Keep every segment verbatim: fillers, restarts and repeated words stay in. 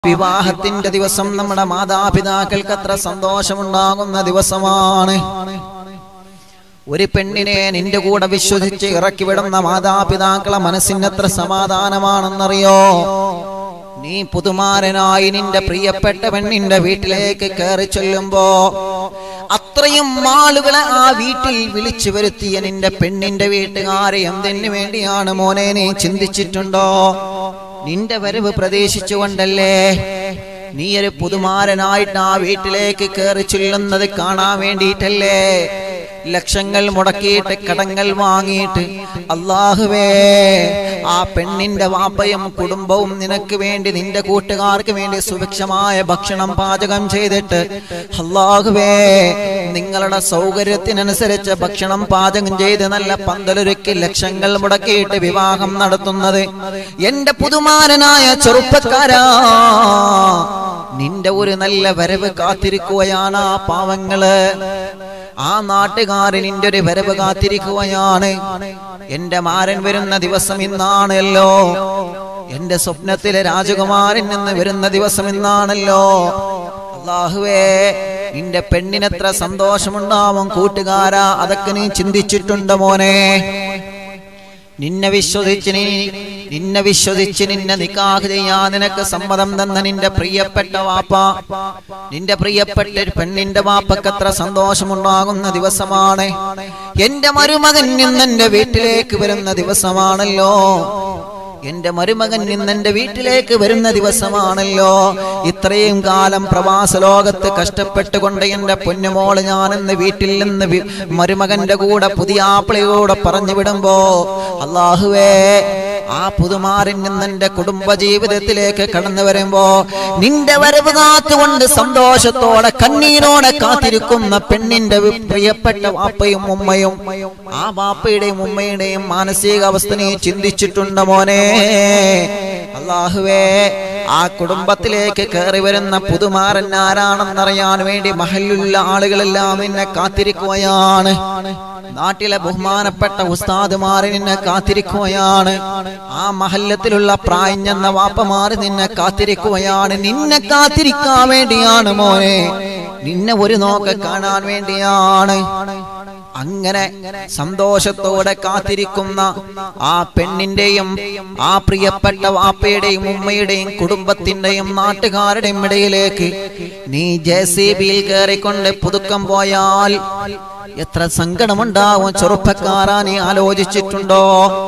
വിവാഹത്തിന്റെ ദിവസം നമ്മുടെ മാതാപിതാക്കൾക്ക് അത്ര സന്തോഷമുണ്ടാകുന്ന ദിവസമാണ്. ഒരു പെണ്ണിനെ നിന്റെ കൂടെ വിശ്വസിച്ച് ഇറക്കി വിടുന്ന മാതാപിതാക്കളെ മനസ്സിന് എത്ര സമാധാനമാണെന്നറിയോ? നീ പുതുമാരനായി നിന്റെ പ്രിയപ്പെട്ട പെണ്ണിന്റെ വീട്ടിലേക്ക് കയറി ചെല്ലുമ്പോ അത്രയും ആളുകളെ ആ വീട്ടിൽ വിളിച്ചു വരുത്തിയ നിന്റെ പെണ്ണിന്റെ വീട്ടുകാരെ എന്തിനു വേണ്ടിയാണ് മോനെ നീ ചിന്തിച്ചിട്ടുണ്ടോ? നിന്റെ വരവ് പ്രതീക്ഷിച്ചുകൊണ്ടല്ലേ? നീ ഒരു പുതുമാരനായിട്ട് ആ വീട്ടിലേക്ക് കയറി ചെല്ലുന്നത് കാണാൻ വേണ്ടിയിട്ടല്ലേ? ലക്ഷങ്ങൾ മുടക്കിയിട്ട് കടങ്ങൾ വാങ്ങിയിട്ട് അല്ലാഹുവേ ആ പെണ്ണിന്റെ വാപ്പയും കുടുംബവും നിനക്ക് വേണ്ടി നിന്റെ കൂട്ടുകാർക്ക് വേണ്ടി സുഭിക്ഷമായ ഭക്ഷണം പാചകം ചെയ്തിട്ട് അല്ലാഹുവേ നിങ്ങളുടെ സൗകര്യത്തിനനുസരിച്ച് ഭക്ഷണം പാചകം ചെയ്ത് നല്ല പന്തലൊരുക്കി ലക്ഷങ്ങൾ മുടക്കിയിട്ട് വിവാഹം നടത്തുന്നത് എന്റെ പുതുമാരനായ ചെറുപ്പക്കാരാ, നിന്റെ ഒരു നല്ല വരവ് കാത്തിരിക്കുകയാണ് ആ പാവങ്ങള്. ആ നാട്ടുകാര് നിന്റെ ഒരു വരവ് കാത്തിരിക്കുകയാണ്. എന്റെ മാരൻ വരുന്ന ദിവസം ഇന്നാണല്ലോ, എന്റെ സ്വപ്നത്തിലെ രാജകുമാരൻ നിന്ന് വരുന്ന ദിവസം ഇന്നാണല്ലോ. അല്ലാഹുവേ നിന്റെ പെണ്ണിനെത്ര സന്തോഷമുണ്ടാവും കൂട്ടുകാരാ, അതൊക്കെ നീ ചിന്തിച്ചിട്ടുണ്ടോ മോനെ? നിന്നെ വിശ്വസിച്ച് നീ നിന്നെ വിശ്വസിച്ച് നിന്നെ നിക്കാഹ് ചെയ്യാൻ നിനക്ക് സമ്മതം തന്ന നിന്റെ പ്രിയപ്പെട്ട വാപ്പ, നിന്റെ പ്രിയപ്പെട്ട പെണ്ണിന്റെ വാപ്പക്ക് എത്ര സന്തോഷമുണ്ടാകുന്ന ദിവസമാണ്. എന്റെ മരുമകൻ ഇന്ന് എന്റെ വീട്ടിലേക്ക് വരുന്ന ദിവസമാണല്ലോ, എന്റെ മരുമകൻ ഇന്ന് എന്റെ വീട്ടിലേക്ക് വരുന്ന ദിവസമാണല്ലോ. ഇത്രയും കാലം പ്രവാസ ലോകത്ത് കഷ്ടപ്പെട്ടുകൊണ്ട് എന്റെ പൊന്നുമോള് ഞാനിന്ന് വീട്ടിൽ നിന്ന് മരുമകന്റെ കൂടെ പുതിയ ആപ്പിളയോടെ പറഞ്ഞു വിടുമ്പോ അല്ലാഹുവേ ആ പുതുമാരൻ നിന്ന് എന്റെ കുടുംബ ജീവിതത്തിലേക്ക് കടന്നു വരുമ്പോ നിന്റെ വരവ് കാത്തുകൊണ്ട് സന്തോഷത്തോടെ കണ്ണീരോടെ കാത്തിരിക്കുന്ന പെണ്ണിന്റെ പ്രിയപ്പെട്ട വാപ്പയും ഉമ്മയും, ആ വാപ്പയുടെയും ഉമ്മയുടെയും മാനസികാവസ്ഥ നീ ചിന്തിച്ചിട്ടുണ്ട് മോനെ? അല്ലാഹുവേ ആ കുടുംബത്തിലേക്ക് കയറി വരുന്ന പുതുമാരൻ ആരാണെന്നറിയാൻ വേണ്ടി മഹല്ലുള്ള ആളുകളെല്ലാം നിന്നെ കാത്തിരിക്കുകയാണ്. നാട്ടിലെ ബഹുമാനപ്പെട്ട ഉസ്താദുമാർ നിന്നെ കാത്തിരിക്കുകയാണ്. ആ മഹല്ലത്തിലുള്ള പ്രായഞ്ഞെന്ന വാപ്പമാര് നിന്നെ കാത്തിരിക്കുകയാണ്. നിന്നെ കാത്തിരിക്കാൻ വേണ്ടിയാണ് മോനെ, നിന്നെ ഒരു നോക്ക് കാണാൻ വേണ്ടിയാണ്. അങ്ങനെ സന്തോഷത്തോടെ കാത്തിരിക്കുന്ന ആ പെണ്ണിന്റെയും ആ പ്രിയപ്പെട്ട വാപ്പയുടെയും ഉമ്മയുടെയും കുടുംബത്തിന്റെയും നാട്ടുകാരുടെയും ഇടയിലേക്ക് നീ ജെ സി ബിയിൽ കയറിക്കൊണ്ട് പുതുക്കം പോയാൽ എത്ര സങ്കടമുണ്ടാവും ചെറുപ്പക്കാരാ, നീ ആലോചിച്ചിട്ടുണ്ടോ?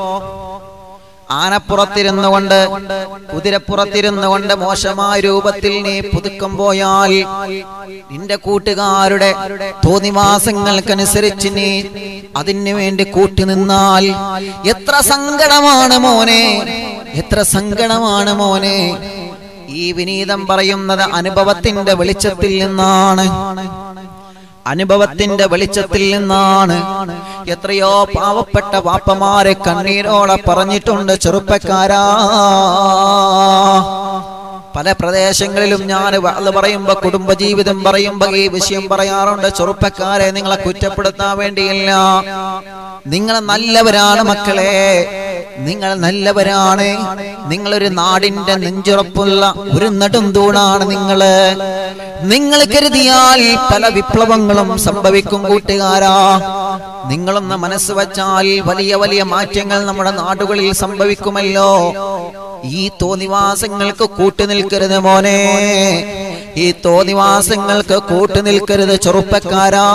ആനപ്പുറത്തിരുന്നു കൊണ്ട് കുതിരപ്പുറത്തിരുന്നു കൊണ്ട് മോശമായ രൂപത്തിൽ നീ പുതുക്കം പോയാൽ നിന്റെ കൂട്ടുകാരുടെ തോന്നിവാസങ്ങൾക്കനുസരിച്ച് നീ അതിനു വേണ്ടി കൂട്ടുനിന്നാൽ എത്ര സങ്കടമാണ് മോനെ, എത്ര സങ്കടമാണ് മോനെ. ഈ വിനീതം പറയുന്നത് അനുഭവത്തിന്റെ വെളിച്ചത്തിൽ നിന്നാണ്, അനുഭവത്തിന്റെ വെളിച്ചത്തിൽ നിന്നാണ്. എത്രയോ പാവപ്പെട്ട വാപ്പമാരെ കണ്ണീരോടെ പറഞ്ഞിട്ടുണ്ട് ചെറുപ്പക്കാരാ. പല പ്രദേശങ്ങളിലും ഞാൻ അത് പറയുമ്പോ കുടുംബജീവിതം പറയുമ്പോ ഈ വിഷയം പറയാറുണ്ട്. ചെറുപ്പക്കാരെ നിങ്ങളെ കുറ്റപ്പെടുത്താൻ വേണ്ടിയില്ല, നിങ്ങൾ നല്ലവരാണ് മക്കളെ, നിങ്ങൾ നല്ലവരാണ്. നിങ്ങളൊരു നാടിന്റെ നെഞ്ചുറപ്പുള്ള ഒരു നെടും തൂണാണ് നിങ്ങള്. നിങ്ങൾ കരുതിയാൽ പല വിപ്ലവങ്ങളും സംഭവിക്കും കൂട്ടുകാരാ. നിങ്ങളൊന്ന് മനസ്സ് വച്ചാൽ വലിയ വലിയ മാറ്റങ്ങൾ നമ്മുടെ നാടുകളിൽ സംഭവിക്കുമല്ലോ. ഈ തോന്നിവാസങ്ങൾക്ക് കൂട്ടുനിൽക്കരുത് മോനെ, ഈ തോന്നിവാസങ്ങൾക്ക് കൂട്ടുനിൽക്കരുത് ചെറുപ്പക്കാരാ.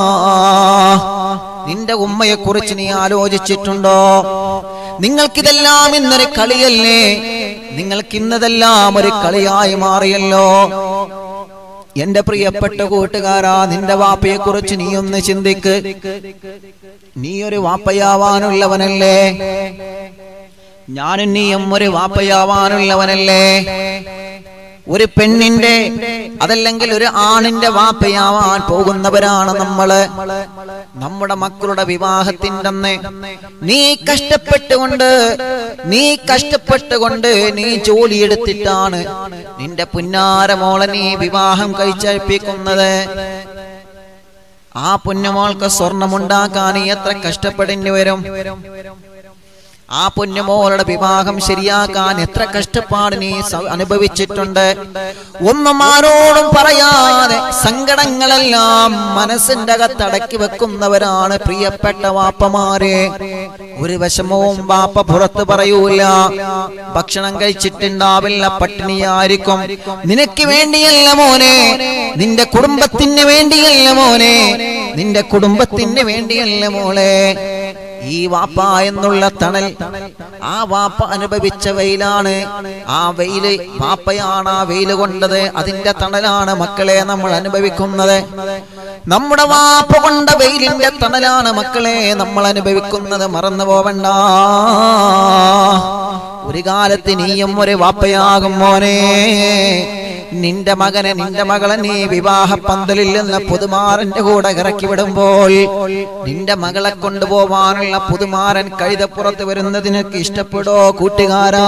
നിന്റെ ഉമ്മയെ കുറിച്ച് നീ ആലോചിച്ചിട്ടുണ്ടോ? നിങ്ങൾക്കിതെല്ലാം ഇന്നൊരു കളിയല്ലേ? നിങ്ങൾക്ക് ഇന്നതെല്ലാം ഒരു കളിയായി മാറിയല്ലോ. എന്റെ പ്രിയപ്പെട്ട കൂട്ടുകാരാ, നിന്റെ വാപ്പയെ കുറിച്ച് നീ ഒന്ന് ചിന്തിക്ക്. നീ ഒരു വാപ്പയാവാനുള്ളവനല്ലേ? ഞാനും നീയും ഒരു വാപ്പയാവാനുള്ളവനല്ലേ? ഒരു പെണ്ണിന്റെ അതല്ലെങ്കിൽ ഒരു ആണിന്റെ വാപ്പയാവാൻ പോകുന്നവരാണ് നമ്മള്. നമ്മുടെ മക്കളുടെ വിവാഹത്തിന്റെ അന്ന് നീ കഷ്ടപ്പെട്ടുകൊണ്ട് നീ കഷ്ടപ്പെട്ടുകൊണ്ട് നീ ജോലിയെടുത്തിട്ടാണ് നിന്റെ പുന്നാര മോളെ നീ വിവാഹം കഴിച്ചേൽപ്പിക്കുന്നത്. ആ പുന്നമോൾക്ക് സ്വർണമുണ്ടാക്കാൻ എത്ര കഷ്ടപ്പെടേണ്ടി വരും? ആ പൊന്നുമോളുടെ വിവാഹം ശരിയാക്കാൻ എത്ര കഷ്ടപ്പാട് നീ അനുഭവിച്ചിട്ടുണ്ട്. ഒന്നും ആരോടും പറയാതെ സങ്കടങ്ങളെല്ലാം മനസ്സിന്റെ അകത്തടക്കി വെക്കുന്നവരാണ് പ്രിയപ്പെട്ട വാപ്പമാരെ. ഒരു വിഷമവും വാപ്പ പുറത്ത് പറയൂല. ഭക്ഷണം കഴിച്ചിട്ടുണ്ടാവില്ല, പട്ടിണിയായിരിക്കും. നിനക്ക് വേണ്ടിയല്ല മോനെ, നിന്റെ കുടുംബത്തിന് വേണ്ടിയല്ല മോനെ, നിന്റെ കുടുംബത്തിന് വേണ്ടിയല്ല മോളെ. ഈ വാപ്പ എന്നുള്ള തണൽ ആ വാപ്പ അനുഭവിച്ച വെയിലാണ്. ആ വെയില് വാപ്പയാണ് ആ വെയില് കൊണ്ടത്. അതിന്റെ തണലാണ് മക്കളെ നമ്മൾ അനുഭവിക്കുന്നത്. നമ്മുടെ വാപ്പ കൊണ്ട വെയിലിന്റെ തണലാണ് മക്കളെ നമ്മൾ അനുഭവിക്കുന്നത്. മറന്നു പോവണ്ട. ഒരു കാലത്ത് നീയും ഒരു വാപ്പയാകും മോനെ. നിന്റെ മകനെ നിന്റെ മകളെ നീ വിവാഹ പന്തലിൽ നിന്ന് പുതുമാരന്റെ കൂടെ ഇറക്കി വിടുമ്പോൾ നിന്റെ മകളെ കൊണ്ടുപോവാനുള്ള പുതുമാരൻ കഴുതപ്പുറത്ത് വരുന്നതിനൊക്കെ ഇഷ്ടപ്പെടോ കൂട്ടുകാരാ?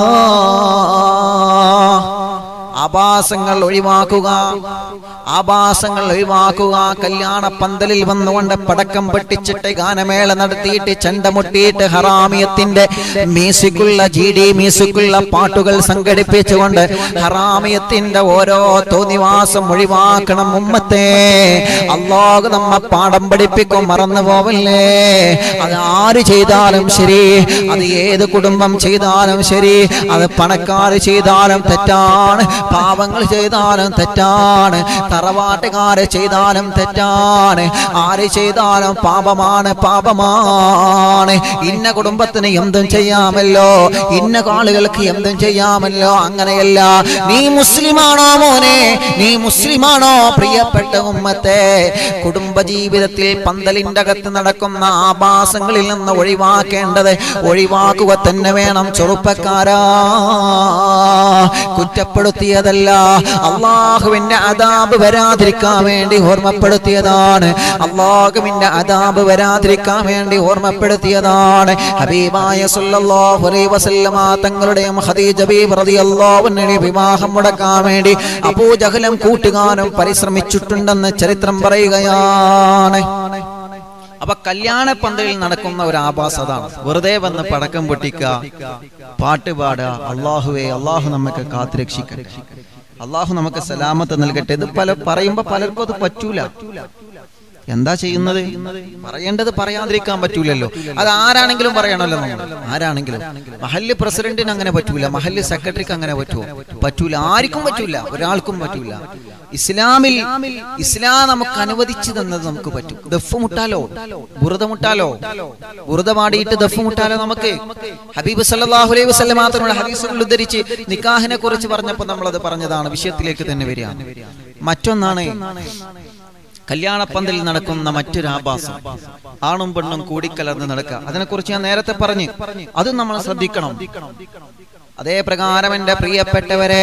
ആഭാസങ്ങൾ ഒഴിവാക്കുക, ആഭാസങ്ങൾ ഒഴിവാക്കുക. കല്യാണ പന്തലിൽ വന്നുകൊണ്ട് പടക്കം പൊട്ടിച്ചിട്ട് ഗാനമേള നടത്തിയിട്ട് ചണ്ടമുട്ടിയിട്ട് ഹറാമിയത്തിന്റെ മ്യൂസിക്കുള്ള ജി ഡി മ്യൂസിക്കുള്ള പാട്ടുകൾ സംഘടിപ്പിച്ചുകൊണ്ട് ഹറാമിയത്തിന്റെ ഓരോ തോന്നിവാസം ഒഴിവാക്കണം ഉമ്മത്തെ. അല്ലാഹു നമ്മെ പാഠം പഠിപ്പിക്കും, മറന്നു പോവല്ലേ. അത് ആര് ചെയ്താലും ശരി, അത് ഏത് കുടുംബം ചെയ്താലും ശരി, അത് പണക്കാർ ചെയ്താലും തെറ്റാണ്, പാവങ്ങൾ ചെയ്താലും തെറ്റാണ്, തറവാട്ടുകാരെ ചെയ്താലും തെറ്റാണ്, ആര് ചെയ്താലും പാപമാണ്, പാപമാണ്. ഇന്ന കുടുംബത്തിന് എന്തും ചെയ്യാമല്ലോ, ഇന്ന ആളുകൾക്ക് എന്തും ചെയ്യാമല്ലോ. അങ്ങനെയല്ല. നീ മുസ്ലിമാണോ മോനെ, നീ മുസ്ലിമാണോ പ്രിയപ്പെട്ട ഉമ്മത്തെ? കുടുംബജീവിതത്തിൽ പന്തലിന്റെ അകത്ത് നടക്കുന്ന ആഭാസങ്ങളിൽ നിന്ന് ഒഴിവാക്കേണ്ടത് ഒഴിവാക്കുക തന്നെ വേണം ചെറുപ്പക്കാരാ. കുറ്റപ്പെടുത്തിയതല്ല, അള്ളാഹുവിന്റെ അദാബ് വരാതിരിക്കാൻ വേണ്ടി ഓർമ്മപ്പെടുത്തിയതാണ്. അള്ളാഹുവിന്റെ അദാബ് വരാതിരിക്കാൻ വേണ്ടി ഓർമ്മപ്പെടുത്തിയതാണ്. ഹബീബായ സല്ലല്ലാഹു അലൈഹി വസല്ലമ തങ്ങളുടെയും ഖദീജ ബീവി റളിയല്ലാഹു അൻഹയുടെ വിവാഹം മുടക്കാൻ വേണ്ടി അബൂജഹലും കൂട്ടുകാരും പരിശ്രമിച്ചിട്ടുണ്ടെന്ന് ചരിത്രം പറയുകയാണ്. അപ്പൊ കല്യാണ പന്തലിൽ നടക്കുന്ന ഒരു ആഭാസതാണ് വെറുതെ വന്ന് പടക്കം പൊട്ടിക്കുക, പാട്ട് പാടുക. അള്ളാഹുവേ, അള്ളാഹു നമുക്ക് കാത്തുരക്ഷിക്കട്ടെ, അള്ളാഹു നമുക്ക് സലാമത്ത് നൽകട്ടെ. ഇത് പല പറയുമ്പോ പലർക്കും അത് പറ്റൂല. എന്താ ചെയ്യുന്നത്? പറയേണ്ടത് പറയാതിരിക്കാൻ പറ്റൂലല്ലോ. അത് ആരാണെങ്കിലും പറയണമല്ലോ. നമ്മൾ ആരാണെങ്കിലും മഹല്ല് പ്രസിഡന്റിന് അങ്ങനെ പറ്റൂല, മഹല്ല് സെക്രട്ടറിക്ക് അങ്ങനെ പറ്റുമോ? പറ്റൂല, ആർക്കും പറ്റൂല, ഒരാൾക്കും പറ്റൂല. ഇസ്ലാമിൽ ഇസ്ലാം നമുക്ക് അനുവദിച്ചു തന്നത് നമുക്ക് പറ്റും. ദഫ് മുട്ടാലോ, ബുറുദ മുട്ടാലോ, ബുറുദ പാടിയിട്ട് ദഫ് മുട്ടാലോ നമുക്ക്. ഹബീബ് സല്ലല്ലാഹു അലൈഹി വസല്ലം മാത്രമുള്ള ഹദീസുകൾ ഉദ്ധരിച്ച് നിക്കാഹിനെ കുറിച്ച് പറഞ്ഞപ്പോൾ നമ്മളത് പറഞ്ഞതാണ്. വിഷയത്തിലേക്ക് തന്നെ വരിക. മറ്റൊന്നാണ് കല്യാണപ്പന്തലിൽ നടക്കുന്ന മറ്റൊരു ആഭാസം, ആണും പെണ്ണും കൂടിക്കലർന്ന് നടക്കുക. അതിനെക്കുറിച്ച് ഞാൻ നേരത്തെ പറഞ്ഞു, അതും നമ്മൾ ശ്രദ്ധിക്കണം. അതേ പ്രകാരം എൻ്റെ പ്രിയപ്പെട്ടവരെ,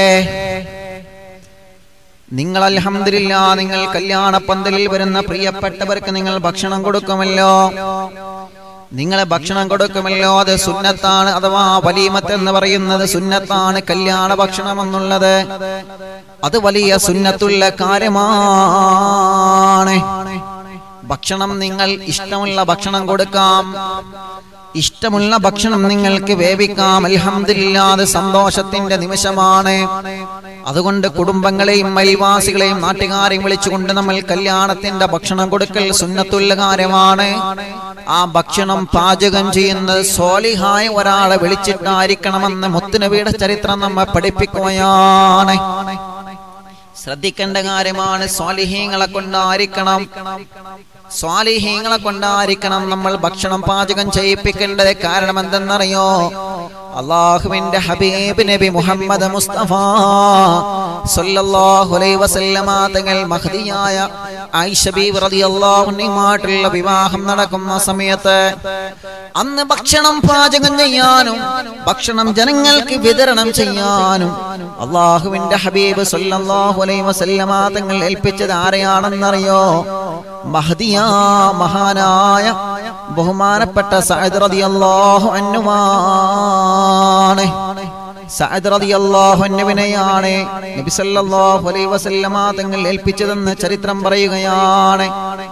നിങ്ങൾ അൽഹംദുലില്ലാ, നിങ്ങൾ കല്യാണപ്പന്തലിൽ വരുന്ന പ്രിയപ്പെട്ടവർക്ക് നിങ്ങൾ ഭക്ഷണം കൊടുക്കുമല്ലോ. നിങ്ങളെ ഭക്ഷണം കൊടുക്കുമല്ലോ, അത് സുന്നത്താണ്. അഥവാ വലീമത്ത് എന്ന് പറയുന്നത് സുന്നത്താണ്. കല്യാണ ഭക്ഷണം എന്നുള്ളത് അത് വലിയ സുന്നത്തുള്ള കാര്യമാണ്. ഭക്ഷണം നിങ്ങൾ ഇഷ്ടമുള്ള ഭക്ഷണം കൊടുക്കാം, ഇഷ്ടമുള്ള ഭക്ഷണം നിങ്ങൾക്ക് വേവിക്കാം. അൽഹംദുലില്ലാ, അത് സന്തോഷത്തിന്റെ നിമിഷമാണ്. അതുകൊണ്ട് കുടുംബങ്ങളെയും അയൽവാസികളെയും നാട്ടുകാരെയും വിളിച്ചുകൊണ്ട് നമ്മൾ കല്യാണത്തിന്റെ ഭക്ഷണം കൊടുക്കൽ സുന്നത്തുള്ള കാര്യമാണ്. ആ ഭക്ഷണം പാചകം ചെയ്യുന്നത് സ്വാലിഹായ ഒരാളെ വിളിച്ചിട്ടായിരിക്കണമെന്ന് മുത്തുനബിയുടെ ചരിത്രം നമ്മെ പഠിപ്പിക്കുകയാണ്. ശ്രദ്ധിക്കേണ്ട കാര്യമാണ്. സ്വാലിഹീങ്ങളെ കൊണ്ടായിരിക്കണം, സ്വാലിഹീങ്ങളെ കൊണ്ടായിരിക്കണം നമ്മൾ ഭക്ഷണം പാചകം ചെയ്യിപ്പിക്കേണ്ടത്. കാരണം എന്തെന്നറിയോ? അല്ലാഹുവിന്റെ ഹബീബ് നബി മുഹമ്മദ് മുസ്തഫ സല്ലല്ലാഹു അലൈഹി വസല്ലമ തങ്ങൾ മഹ്ദിയായ ആയിഷ ബീവി റളിയല്ലാഹു അൻഹയുമായിട്ടുള്ള വിവാഹം നടക്കുന്ന സമയത്ത് അന്ന് ഭക്ഷണം പാചകം ചെയ്യാനും ഭക്ഷണം ജനങ്ങൾക്ക് വിതരണം ചെയ്യാനും അല്ലാഹുവിന്റെ ഹബീബ് സല്ലല്ലാഹു അലൈഹി വസല്ലമ തങ്ങൾ ഏൽപ്പിച്ചത് ആരെയാണെന്നറിയോ? മഹ്ദിയ മഹാനായ ബഹുമാനപ്പെട്ട സഅദ് റളിയല്ലാഹു അൻഹുമാണ്. സഅദ് റളിയല്ലാഹു അൻഹുവിനെയാണ് നബി സല്ലല്ലാഹു അലൈഹി വസല്ലമ തങ്ങൾ ഏൽപ്പിച്ചതെന്ന് ചരിത്രം പറയുകയാണ്.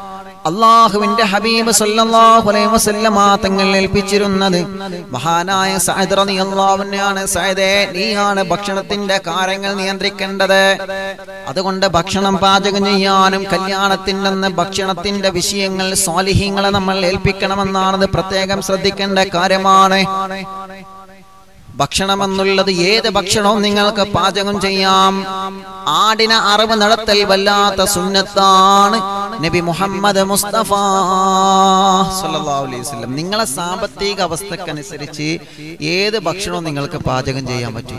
അല്ലാഹുവിന്റെ ഹബീബ് സല്ലല്ലാഹു അലൈഹി വസല്ലമ തങ്ങൾ ഏൽപ്പിച്ചിരുന്നത് മഹാനായ സഅദ് റളിയല്ലാഹു അൻഹുവാണ്. സഅദേ, നീയാണ് ഭക്ഷണത്തിന്റെ കാര്യങ്ങൾ നിയന്ത്രിക്കേണ്ടത്. അതുകൊണ്ട് ഭക്ഷണം പാചകം ചെയ്യാനും കല്യാണത്തിന്റെ അന്ന് ഭക്ഷണത്തിന്റെ വിഷയങ്ങൾ സ്വാലിഹീങ്ങളെ നമ്മൾ ഏൽപ്പിക്കണമെന്നാണ് പ്രത്യേകം ശ്രദ്ധിക്കേണ്ട കാര്യമാണ്. ഭക്ഷണം എന്നുള്ളത് ഏത് ഭക്ഷണവും നിങ്ങൾക്ക് പാചകം ചെയ്യാം. ആടിനെ അറിവ് നടത്തൽ വല്ലാത്ത സുന്നത്താണ്. നബി മുഹമ്മദ് മുസ്തഫ സല്ലല്ലാഹു അലൈഹി വസല്ലം നിങ്ങളെ സാമ്പത്തിക അവസ്ഥക്കനുസരിച്ച് ഏത് ഭക്ഷണവും നിങ്ങൾക്ക് പാചകം ചെയ്യാൻ പറ്റും.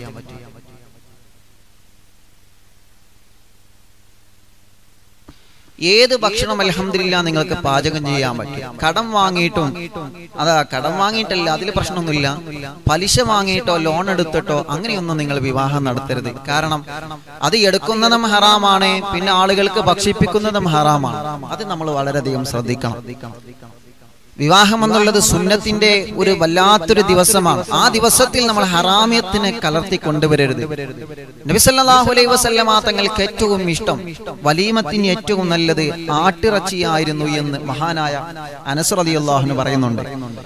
ഏത് ഭക്ഷണം അൽഹംദുലില്ലാ നിങ്ങൾക്ക് പാചകം ചെയ്യാൻ പറ്റും. കടം വാങ്ങിയിട്ടും അതാ കടം വാങ്ങിയിട്ടല്ല, അതിൽ പ്രശ്നമൊന്നുമില്ല. പലിശ വാങ്ങിയിട്ടോ ലോൺ എടുത്തിട്ടോ അങ്ങനെയൊന്നും നിങ്ങൾ വിവാഹം നടത്തരുത്. കാരണം അത് എടുക്കുന്നതും ഹറാമാണ്, പിന്നെ ആളുകൾക്ക് ഭക്ഷിപ്പിക്കുന്നതും ഹറാമാണ്. അത് നമ്മൾ വളരെയധികം ശ്രദ്ധിക്കണം. വിവാഹം എന്നുള്ളത് സുന്നത്തിന്റെ ഒരു വല്ലാത്തൊരു ദിവസമാണ്. ആ ദിവസത്തിൽ നമ്മൾ ഹറാമിയത്തിനെ കലർത്തി കൊണ്ടുവരരുത്. നബി സല്ലല്ലാഹു അലൈഹി വസല്ലമ തങ്ങൾക്ക് ഏറ്റവും ഇഷ്ടം, വലീമത്തിന് ഏറ്റവും നല്ലത് ആട്ടിറച്ചിയായിരുന്നു എന്ന് മഹാനായ അനസ് റളിയല്ലാഹു അൻഹു പറയുന്നുണ്ട്.